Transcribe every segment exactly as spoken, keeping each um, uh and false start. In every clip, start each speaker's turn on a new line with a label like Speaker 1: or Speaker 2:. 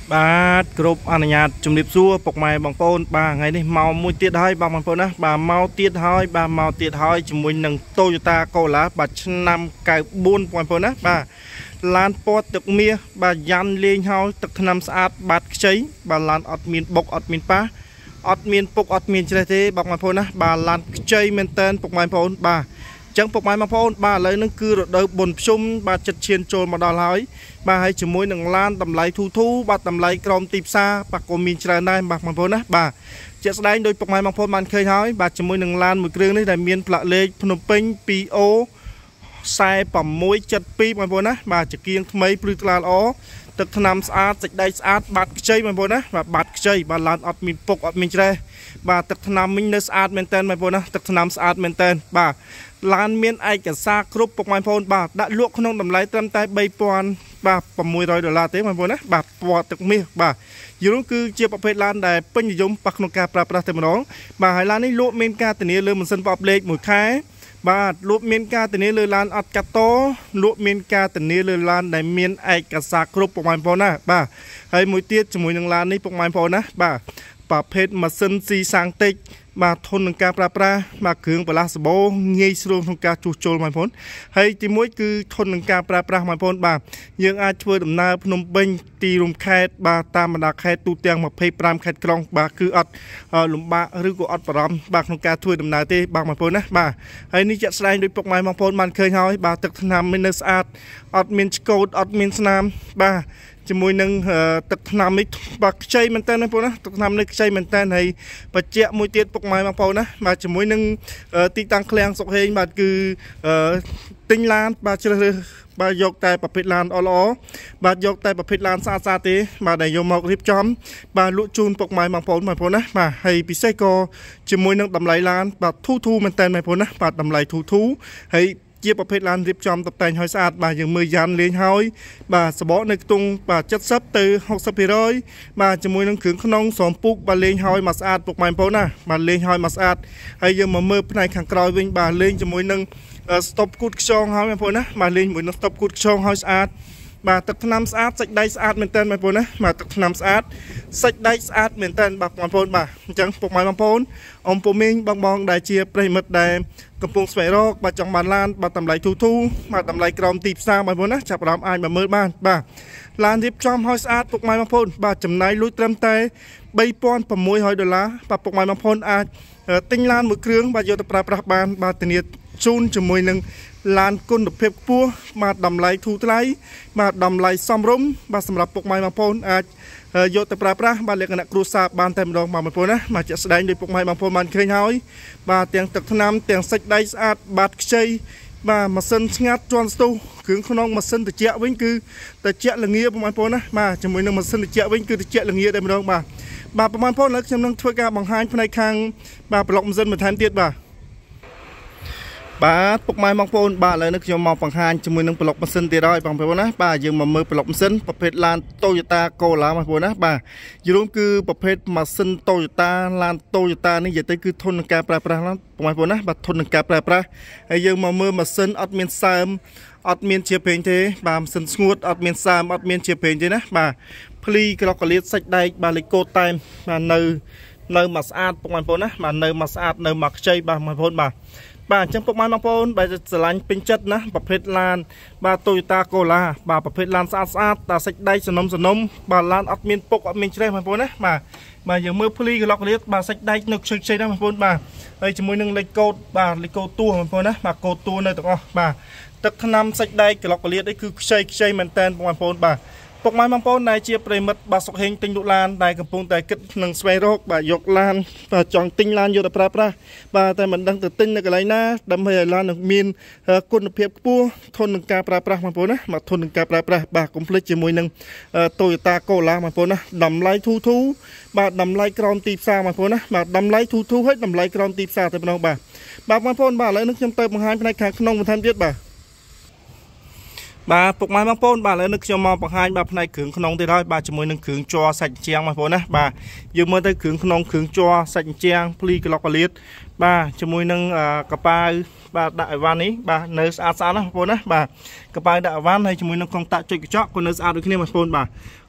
Speaker 1: บาดกรุบอนุญาตจุ่มลิบซัวปกไม้บางโปนบาไงนี่เมามุ้ยเตี้ยหอยบางบางโปนนะบาเมาเตี้ยหอยบาเมาเตี้ยหอยจุ่มมุ้ยหนึ่งโตโยต้าโกลาบาชนำไก่บุญบางโปนนะบาลานปอดตึกเมียบายันเลี้ยงหอยตึกนำสะอาดบาดใช้บาลานอดมีนบกอดมีนป้าอดมีนปกอดมีนเฉลยบางบางโปนนะบาลานใช้เมนเทนปกไม้โปนบาจังปกไม้มาโพนบาเลยนั่นคือโดยบนชุ่มบาจัดเชียนโจรมาดอลหอยบาให้จมูกหนึ่งล้านตำไหลทูทูบาตำไหลกรอมตีบซาปากโกมินชราได้บากมังโพนะบาจะแสดงโดยปกไม้มังโพมันเคยหอยบาจมูกหนึ่งล้านมือเครื่องนี่ได้เมียนปลาเล็กพนมเป้งปีโอใส่ปั่มมวยจัดปีมังโพนะบาจะเกียงทำไมปลือกลาอ๋อตึกนำสะอาดจัดได้สะอาดบาดใจมังโพนะบาบาดใจบาลานอดมีปกอดมีเจรบาตึกนำมินเนสอาร์ตเมนเทนมังโพนะตึกนำสะอาดเมนเทนบาลานเมียนไอกับซากรุปปกไม้โพนบาดลวกขนมดำไหลเติมใต้ใบปอนบาประมวยรอยดอลลาร์เต้มังโพนะบาปอดตึกเมียบาอยู่นั่นคือเจียประเภทลานได้เป็นยมปักนกกาปลาปลาเต็มน้องบาไฮลานนี่ลวกเมียนกาตัวนี้เลยมันสันปอบเล็กหมดแค่บาลวกเมียนกาตัวนี้เลยลานอัดกัตโตลวกเมียนกาตัวนี้เลยลานได้เมียนไอกับซากรุปปกไม้โพนะบาให้มวยเตี้ยจมูกหนึ่งลานนี่ปกไม้โพนะบาประเภทมาสันซีสังติกมาทนหนึ่งการปราบปรามาเคืองปลาสโบเงยสโลทงการจูโจลมันพ้นให้ที่มวยคือทนหนึ่งการปราบปรามันพ้นบายังอาจช่วยดำนาพนมเบงตีลุมแคดบาตามบรรดาแคดตูเตียงมาเพย์ปรามแคดกรองบาคืออัดหลุมบาหรือก็อัดปรามบาทงการช่วยดำนาเตบางมันพ้นนะบาให้นี่จะแสดงโดยปกไม้มันพ้นมันเคยหอยบาตึกนำมินเนสอาร์ตอัดมินสโกดอัดมินสนามบาจมูกหนึ่งตึกนำนี่ปักใจมันเต้นนะพวกนะตึกนำนี่ใจมันเต้นให้ปัจเจกมวยเตี้ยปกไม้มาพอนะมาจมูกหนึ่งตีตังเคลียงสกเฮงมาคือติงลานมาเจอบายกแต่ประเภทลานอลอบายกแต่ประเภทลานซาซาเตมาได้ยมอกริบจอมบาลุจูนปกไม้มาพอมาพอนะมาให้พิเศษก็จมูกหนึ่งดำไหลลานบาทูทูมันเต้นมาพอนะบาดำไหลทูทูให้เกี่ยวประเภทลานริบจอมตกแต่งหอยสะอาดบาอย่างมือยันเลี้ยงหอยบาสะบอในตุงบาจัดซับตือหกสิบปีร้อยบาจมูกนังขืนขนมสองปุกบาเลี้ยงหอยมาสะอาดปกไม้โพนะบาเลี้ยงหอยมาสะอาดให้ยังมาเมื่อภายในขังกรอยวิ่งบาเลี้ยงจมูกนังสต็อปกุดช่องหอยมาโพนะบาเลี้ยงมือนังสต็อปกุดช่องหอยสะอาดมาตักน้ำสะอาดใส่ได้สะอาดเหมือนเต้นมาโพนะมาตักน้ำสะอาดใส่ได้สะอาดเหมือนเต้นบางวันโพนบาจังปกไม้บางโพนอมปูมิงบางบองได้เชียร์ปริมัดได้กระปุกสวยรอกบาจังบานลานบาตำไหลทูทูมาตำไหลกรอมตีบซาบางโพนะจับรำอายมาเมื่อบ้านบาลานริบจอมหอยสะอาดปกไม้บางโพนบาจำนายลุยเติมเตะใบปอนประมวยหอยดอลลาร์บาปกไม้บางโพนอาจติ้งลานมือเครื่องบาโยตปราปราบานบาตเนียจูนจมวยหนึ่งลานกุนดเพ็บปัวมาดำไหลทูไตรมาดำไหลซ้ำร่มบาสำหรับปกไม้บางโพนอาจโยตปราปราบานเล็กนักครูซาบานเต็มดองมาบางโพนนะมาจะแสดงโดยปกไม้บางโพนมันเคยหอยบาเตียงตึกน้ำเตียงเซ็กได้สะอาดบาดใจมามาเส้นงัดจวนสตูขืนขนมมาเส้นตะเจียวิ่งคือตะเจียละเงียประมาณโพนนะมาจมวยหนึ่งมาเส้นตะเจียวิ่งคือตะเจียละเงียได้มาดองมาบาประมาณโพนแล้วจำนวนช่วยการบังคับภายในคางบาปลอกมาเส้นมาแทนเตี้ยบาบาปกไม้บางโพนบาเลยนึกจะมองฝั่งหานจมูกนึงปลอกมันซึนตีร้อยบางโพนนะบายังมาเมื่อปลอกมันซึนประเภทลานโตโยต้าโกลาบางโพนนะบาอยู่ร่วมคือประเภทมาซึนโตโยต้าลานโตโยต้านี่อย่าได้คือทนการปลาปลาแล้วปกไม้โพนนะบาทนการปลาปลาไอ้ยังมาเมื่อมาซึนอัดเมียนซามอัดเมียนเชียเพนเทบาซึนสงวดอัดเมียนซามอัดเมียนเชียเพนเทนะบาพลีกรอกกระเลียดใส่ได้บาลิโกไตม์บาเนอเนอมาสะอาดปกไม้โพนนะบาเนอมาสะอาดเนอมักใจบาปกไม้โพนบาบาจังปกไม้บางโพนบาจะสลายเป็นจัดนะประเภทลานบาโตโยต้าโกลาบาประเภทลานสะอาดสะอาดตาใส่ได้สนมสนมบาลานอัดเมียนปกอัดเมียนเชื่อบางโพนนะมาบาอย่างเมื่อพลีก็ล็อกเลียบาใส่ได้นึกใช้ได้บางโพนบาไอ้จมูกนึงเลยโกดบาเลยโกตัวบางโพนนะบาโกตัวในตัวบาตึกนำใส่ได้ก็ล็อกเลียบได้คือใช้ใช้เหมือนแตนบางโพนบาปกไม้บางโพนนายเชียร์ปริมัดบาสกเฮงติงดุลานนายกำปงแต่กึศหนึ่งสเปรโรกบายกลานบาจองติงลานอยู่แต่ปลาปลาบาแต่มันดังแต่ติงในกระไรนะดำให้ลานหนึ่งมีนกุนเพียบปูทนหนึ่งการปลาปลาบางโพนนะมาทนหนึ่งการปลาปลาบาคอมพลีจมวยหนึ่งโตโยต้าโกลาบางโพนนะดำไล่ทูทูบาดำไล่กรอนตีบซาบางโพนนะบาดำไล่ทูทูให้ดำไล่กรอนตีบซาแต่เป็นน้องบาบาบางโพนบาเลยนึกจำเติมบางหายภายในแขกขนมมันทำเยอะบาบาปกไม้บางโพนบาเลยนึกจะมองปังหายบาภายในขืนขนมที่ได้บาจมูกนึงขืนจอใส่เชียงมาโพนะบายืมเมื่อได้ขืนขนมขืนจอใส่เชียงพลีกลอกกระเลียดบาจมูกนึงกระปายบาได้วันนี้บาเนื้อสะอาดสะอาดนะโพนะบากระปายได้วันให้จมูกนึงคงตะจุดกระจกคนเนื้อสะอาดด้วยขี้เนี่ยมาโพนบา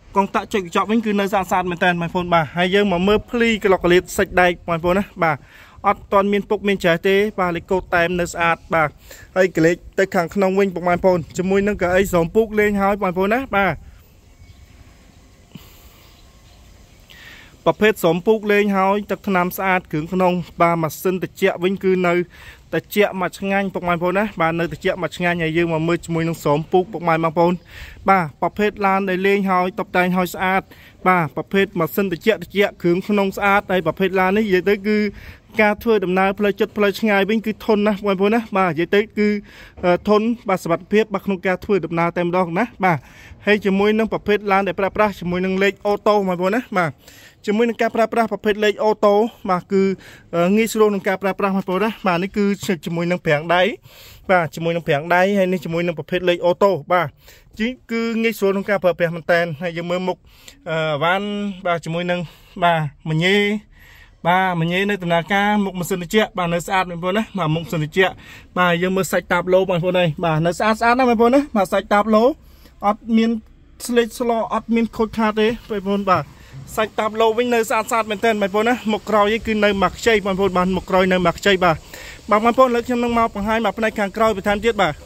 Speaker 1: កងតាក់ចុចកញ្ចក់វិញគឺនៅស្អាតស្អាតមែនតើបងប្អូនបាទហើយយើងមកមើលភ្លីក្លុកកលៀតសាច់ដែកបងប្អូនណាបាទអត់តន់មានពុកមានចេះទេបាទលេខកូដតែមនៅស្អាតបាទហើយកលេចទៅខាងក្នុងវិញបងប្អូនជាមួយនឹងកៅអីស្រោមពុកលេងហើយបងប្អូនណាបាទប្រភេទស្រោមពុកលេងហើយទឹកថ្នាំស្អាតគ្រឿងក្នុងបាទម៉ាស៊ីនត្រជាក់វិញគឺនៅត្រជាក់មកឆ្ងាញ់ពុកម៉ែបងប្អូនណាបាទនៅត្រជាក់មកឆ្ងាញ់ហើយយើងមកមើលជាមួយនឹងស្រោមពុកពុកម៉ែបងប្អូនបាទប្រភេទឡានដែលលេងហើយតុបតែងហើយស្អាតបាទប្រភេទម៉ាស៊ីនត្រជាក់ត្រជាក់គ្រឿងក្នុងស្អាតហើយប្រភេទឡាននេះនិយាយទៅគឺការធ្វើដំណើរផ្លូវចិត្តផ្លូវឆ្ងាយវិញគឺធន់ណាស់បងប្អូនណាបាទនិយាយទៅគឺធន់បាទសុវត្ថិភាពបាទក្នុងការធ្វើដំណើរតែម្ដងណាបាទហើយជាមួយនឹងប្រភេទឡានដែលប្រើប្រាស់ជាមួយនឹងលេខអូតូបងប្អូនណាបាទជាមួយនឹងការប្រើប្រាស់ប្រភេទលេខអូតូបាទគឺងាយស្រួលក្នុងការប្រើប្រាស់បងប្អូនណាបាទនេះគឺជាមួយនឹងប្រាំងដៃបាទជាមួយនឹងប្រាំងដៃហើយនេះជាមួយនឹងប្រភេទលេខអូតូបាទជីគឺងាយស្រួលក្នុងការប្រើប្រាស់មែនតើហើយយើងមើលមុខអវ៉ាន់បាទជាមួយនឹងបាទមញេបាទមញេនៅដំណើរការមុខម៉ាស៊ីនត្រជាក់បាទនៅស្អាតបងប្អូនណាបាទមុខម៉ាស៊ីនត្រជាក់បាទយើងមើលសាច់តាបឡូបងប្អូនអើយបាទនៅស្អាតស្អាតណាបងប្អូនណាបាទសាច់តាបឡូអត់មានស្លេកស្លោអត់មានខូចខាតទេបងប្អូនបាទសាច់តាបឡូវិញនៅស្អាតស្អាតមែនទែនបងប្អូនណាមុខក្រោយគឺនៅមកខ្ចីបងប្អូនបាទមុខក្រោយនៅមកខ្ចីបាទបាទបងប្អូនឥឡូវខ្ញុំនឹងមកបង្ហាញមកផ្នែកខាងក្រោយបន្ថែមទៀតបាទ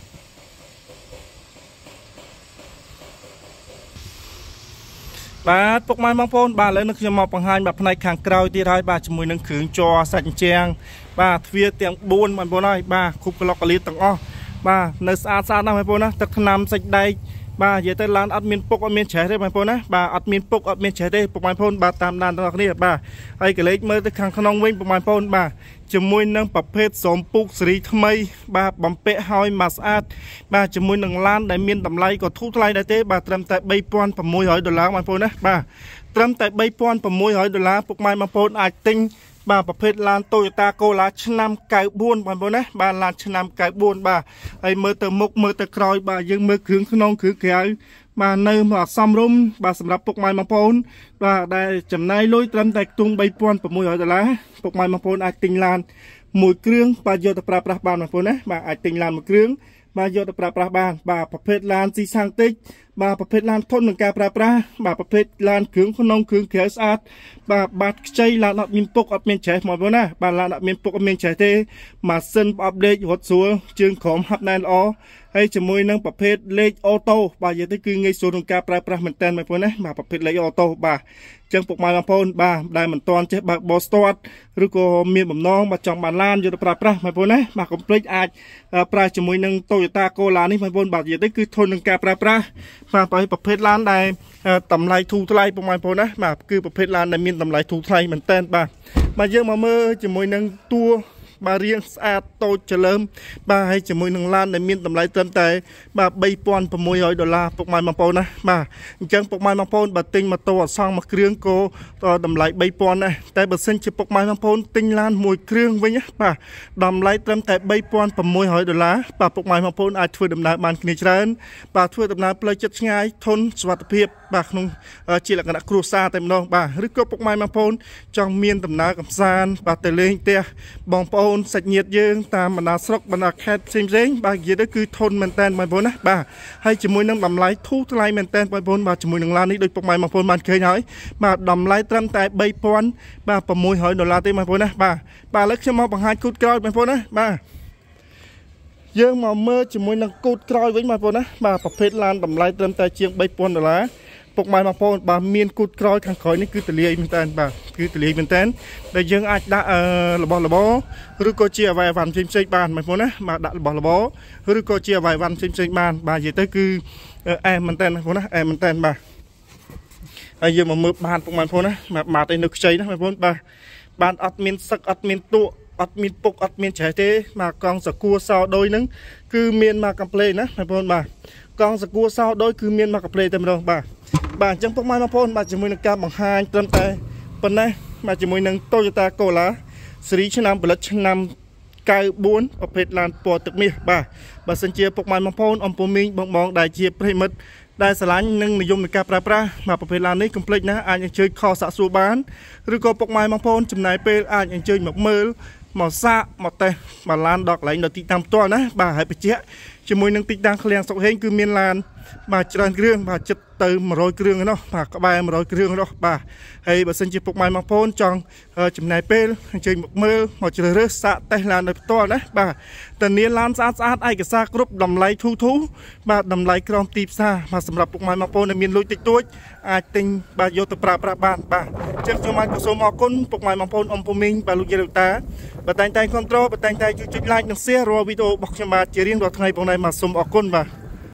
Speaker 1: បាទពុកម៉ែបងប្អូនបាទឥឡូវនេះខ្ញុំមកបង្ហាញមកផ្នែកខាងក្រោយទៀតហើយបាទជាមួយនឹងគ្រឿងជ័រសាច់ជាងបាទទ្វារទាំងបួនបងប្អូនហើយបាទគ្រប់ក្លុកកលៀតទាំងអស់បាទនៅស្អាតស្អាតណាស់បងប្អូនណាទឹកថ្នាំសាច់ដែកបាទនិយាយទៅឡានអត់មានពុកអត់មានច្រេះទេបងប្អូនណាបាទអត់មានពុកអត់មានច្រេះទេពុកបងប្អូនបាទតាមដានទាំងអស់គ្នាបាទហើយកលេចមើលទៅខាងក្នុងវិញពុកបងប្អូនបាទជាមួយនឹងប្រភេទស្រោមពុកសេរីថ្មីបាទបំពាក់ហើយមកស្អាតបាទជាមួយនឹងឡានដែលមានតម្លៃក៏ធូរថ្លៃដែរទេបាទត្រឹមតែបីពាន់ប្រាំមួយរយដុល្លារបងប្អូនណាបាទត្រឹមតែបីពាន់ប្រាំមួយរយដុល្លារពុកម៉ែបងប្អូនអាចទិញបាទប្រភេទឡាន Toyota Corolla ឆ្នាំកៅបួនបងប្អូនណាបាទឡានឆ្នាំកៅបួនបាទហើយមើលទៅមុខមើលទៅក្រោយបាទយើងមើលគ្រឿងក្នុងគ្រឿងក្រៅបាទនៅមកសំរុំបាទសម្រាប់ពុកម៉ែបងប្អូនបាទដែលចំណាយលុយត្រឹមតែខ្ទង់បីពាន់ប្រាំមួយរយដុល្លារពុកម៉ែបងប្អូនអាចទិញឡានមួយគ្រឿងបាទយកទៅប្រើប្រាស់បានបងប្អូនណាបាទអាចទិញឡានមួយគ្រឿងបាទយកទៅប្រើប្រាស់បានបាទប្រភេទឡានស៊ីសាំងតិចបាទប្រភេទឡានធន់នឹងការប្រើប្រាស់បាទប្រភេទឡានគ្រឿងក្នុងគ្រឿងក្រៅស្អាតបាទបាតខ្ចីឡានអត់មានពុកអត់មានច្រេះមកបងណាបាទឡានអត់មានពុកអត់មានច្រេះទេម៉ាស៊ីនប្រអប់លេខរត់ស្រួលជើងក្រោមហាប់ណែនល្អហើយជាមួយនឹងប្រភេទលេខអូតូបាទនិយាយទៅគឺងាយស្រួលក្នុងការប្រើប្រាស់មែនតើបងប្អូនណាបាទប្រភេទលេខអូតូបាទចឹងពុកម៉ែបងប្អូនបាទដែលមិនទាន់ចេះបើកបោះស្ទាត់ឬក៏មានបំណងបាទចង់បានឡានយកទៅប្រើប្រាស់បងប្អូនណាបាទកុំភ្លេចអាចប្រើជាមួយនឹង Toyota Corolla នេះបងប្អូនបាទនិយាយទៅគឺធន់នឹងការប្រើប្រាស់បាទប្រភេទឡានដែលតម្លៃធូរថ្លៃពុកម៉ែបងប្អូនណាបាទគឺប្រភេទឡានដែលមានតម្លៃធូរថ្លៃមែនតើបាទបាទយើងមកមើលជាមួយនឹងតួបាទរៀងស្អាតតូចច្រឡើមបាទហើយជាមួយនឹងឡានដែលមានតម្លៃត្រឹមតែបាទបីពាន់ប្រាំមួយរយដុល្លារពុកម៉ែបងប្អូនណាបាទអញ្ចឹងពុកម៉ែបងប្អូនបើទិញម៉ូតូអសង្ខមួយគ្រឿងក៏តម្លៃបីពាន់ដែរតែបើសិនជាពុកម៉ែបងប្អូនទិញឡានមួយគ្រឿងវិញបាទតម្លៃត្រឹមតែបីពាន់ប្រាំមួយរយដុល្លារបាទពុកម៉ែបងប្អូនអាចធ្វើដំណើរបានគ្នាច្រើនបាទធ្វើដំណើរផ្លូវចិត្តឆ្ងាយធន់សុវត្ថិភាពបាទក្នុងជាលក្ខណៈគ្រួសារតែម្ដងបាទឬក៏ពុកម៉ែបងប្អូនចង់មានដំណើរកម្សាន្តបាទទៅលេងផ្ទះបងប្អូនសាច់ញាតិយើងតាមបណ្ដាស្រុកបណ្ដាខេត្តផ្សេងផ្សេងបាទនិយាយទៅគឺធន់មែនតើបងប្អូនណាបាទហើយជាមួយនឹងតម្លៃធូរថ្លៃមែនតើបងប្អូនបាទជាមួយនឹងឡាននេះដូចពុកម៉ែបងប្អូនបានឃើញហើយបាទតម្លៃត្រឹមតែបីពាន់បាទប្រាំមួយរយដុល្លារទេបងប្អូនណាបាទបាទឥឡូវខ្ញុំមកបង្ហាញគូតក្រោយបងប្អូនណាបាទយើងមកមើលជាមួយនឹងគូតក្រោយវិញបងប្អូនណាបាទប្រភេទឡានតម្លៃត្រឹមតែជាងបីពាន់ដុល្លារពុកម៉ែបងប្អូនបាទមានគូតក្រោយខាងក្រោយនេះគឺទលាយមែនតើបាទគឺទលាយមែនតើដែលយើងអាចដាក់របស់របរឬក៏ជាអវ៉ៃអវ៉ាន់ផ្សេងផ្សេងបានបងប្អូនណាបាទដាក់របស់របរឬក៏ជាអវ៉ៃអវ៉ាន់ផ្សេងផ្សេងបានបាទនិយាយទៅគឺអែមមែនតើបងប្អូនណាអែមមែនតើបាទហើយយើងមកមើលបានពុកម៉ែបងប្អូនណាបាទបាតឯនៅខ្ចីណាបងប្អូនបាទបានអត់មានសឹកអត់មានទក់អត់មានពុកអត់មានច្រេះទេបាទកង់សកួរសោដូចហ្នឹងគឺមានមកកំ plei ណាបងប្អូនបាទកង់សកួរសោដូចគឺមានមកកំ plei តែម្ដងបាទបាទអញ្ចឹងពុកម៉ែបងប្អូនបាទជាមួយនឹងការបង្ហាញត្រឹមតែប៉ុណ្ណេះបាទជាមួយនឹង Toyota Corolla ស៊េរីឆ្នាំផលិតឆ្នាំកៅបួនប្រភេទឡានពណ៌ទឹកមាសបាទបើសិនជាពុកម៉ែបងប្អូនអំពូមីងបងបងដែលជាប្រិមិត្តដែលស្រឡាញ់និងនិយមនឹងការប្រើប្រាស់មកប្រភេទឡាននេះកុំភ្លេចណាអាចអញ្ជើញខសាក់សួរបានឬក៏ពុកម៉ែបងប្អូនចំណាយពេលអាចអញ្ជើញមកមើលមកសាកមកតេស្តបាឡានដល់កន្លែងដល់ទីតាំងផ្ទាល់ណាបាទហើយបញ្ជាក់ជាមួយនឹងទីតាំងឃ្លាំងសុកហេងគឺមានឡានបាទច្រើនគ្រឿងបាទចិត្តទៅmột trămគ្រឿងឯណោះបាទក្បែរmột trămគ្រឿងឯណោះបាទហើយបើសិនជាពុកម៉ែបងប្អូនចង់ចំណាយពេលអញ្ជើញមកមើលមកជ្រើសរើសសាកតេស្តឡានដោយផ្ទាល់ណាបាទតានាឡានស្អាតស្អាតឯកសារគ្រប់តម្លៃធូរធូរបាទតម្លៃក្រោមទីផ្សារបាទសម្រាប់ពុកម៉ែបងប្អូនដែលមានលុយតិចតួចអាចទិញបាទយកទៅប្រើប្រាស់បានបាទអញ្ចឹងខ្ញុំបាទក៏សូមអរគុណពុកម៉ែបងប្អូនអ៊ំពូមីងបាទលោកយាយលោកតាបាទតែងតែគ្រប់គ្រងបាទតែងតែជួយចុច like និង share រាល់វីដេអូរបស់ខ្ញុំបាទជារៀងរាល់ថ្ងៃបងប្អូនបាទសូមអរគុណបាទ